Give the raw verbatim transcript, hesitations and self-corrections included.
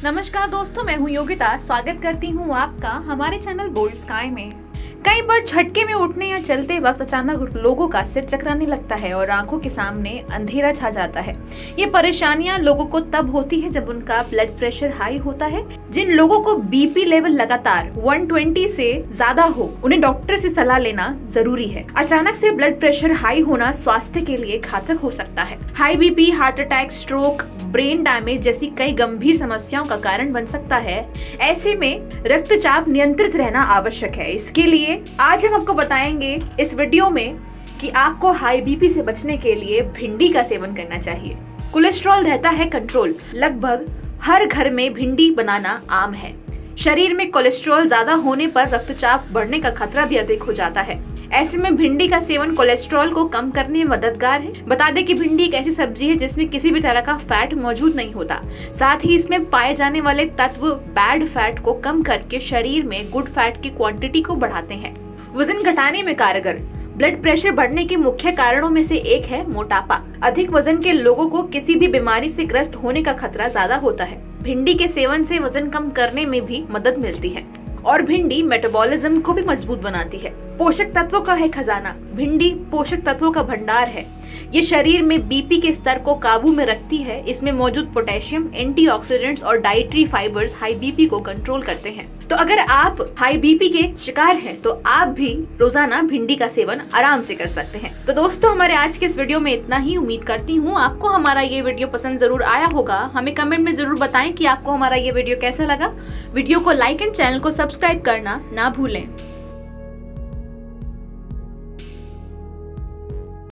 नमस्कार दोस्तों, मैं हूं योगिता। स्वागत करती हूं आपका हमारे चैनल बोल्ड स्काई में। कई बार झटके में उठने या चलते वक्त अचानक लोगों का सिर चकराने लगता है और आंखों के सामने अंधेरा छा जाता है। ये परेशानियां लोगों को तब होती है जब उनका ब्लड प्रेशर हाई होता है। जिन लोगों को बीपी लेवल लगातार एक सौ बीस से ज्यादा हो, उन्हें डॉक्टर से सलाह लेना जरूरी है। अचानक से ब्लड प्रेशर हाई होना स्वास्थ्य के लिए घातक हो सकता है। High BP heart attack, stroke, brain damage जैसी कई गंभीर समस्याओं का कारण बन सकता है। ऐसे में रक्तचाप नियंत्रित रहना आवश्यक है। इसके लिए आज हम आपको बताएंगे इस वीडियो में कि आपको हाई बीपी से बचने के लिए भिंडी का सेवन करना चाहिए। कोलेस्ट्रॉल रहता है कंट्रोल। लगभग हर घर में भिंडी बनाना आम है। शरीर में कोलेस्ट्रॉल ज्यादा होने पर रक्तचाप बढ़ने का खतरा भी अधिक हो जाता है। ऐसे में भिंडी का सेवन कोलेस्ट्रॉल को कम करने में मददगार है। बता दें कि भिंडी एक ऐसी सब्जी है जिसमें किसी भी तरह का फैट मौजूद नहीं होता। साथ ही इसमें पाए जाने वाले तत्व बैड फैट को कम करके शरीर में गुड फैट की क्वांटिटी को बढ़ाते हैं। वजन घटाने में कारगर। ब्लड प्रेशर बढ़ने के मुख्य कारणों में से एक है मोटापा। अधिक वजन के लोगों को किसी भी बीमारी से ग्रस्त होने का खतरा ज्यादा होता है। भिंडी के सेवन से वजन कम करने में भी मदद मिलती है और भिंडी मेटाबॉलिज्म को भी मजबूत बनाती है। पोषक तत्वों का है खजाना। भिंडी पोषक तत्वों का भंडार है। ये शरीर में बीपी के स्तर को काबू में रखती है। इसमें मौजूद पोटेशियम, एंटीऑक्सीडेंट्स और डाइटरी फाइबर्स हाई बीपी को कंट्रोल करते हैं। तो अगर आप हाई बीपी के शिकार हैं तो आप भी रोजाना भिंडी का सेवन आराम से कर सकते हैं। तो दोस्तों, हमारे आज के इस वीडियो में इतना ही। उम्मीद करती हूँ आपको हमारा ये वीडियो पसंद जरूर आया होगा। हमें कमेंट में जरूर बताएं कि आपको हमारा ये वीडियो कैसा लगा। वीडियो को लाइक एंड चैनल को सब्सक्राइब करना ना भूलें।